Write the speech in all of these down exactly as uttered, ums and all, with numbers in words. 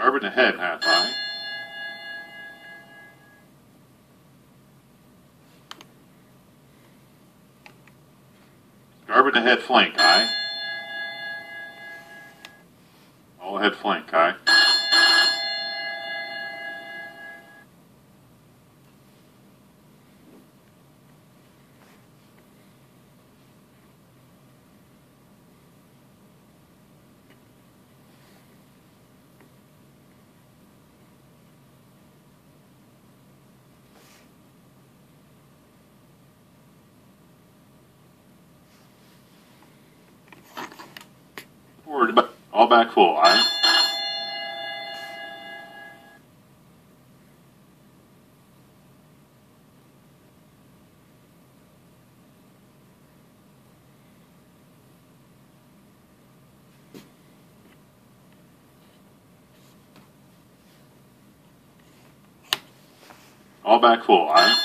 Starboard ahead, half aye. Starboard ahead flank, aye. All ahead flank, aye. Forward, all back full, aye. All back full, aye.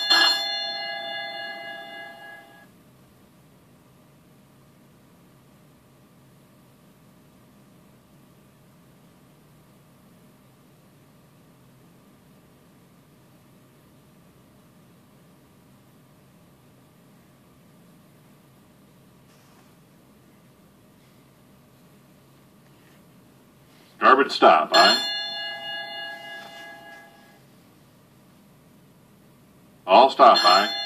Starboard stop, aye. All stop, aye.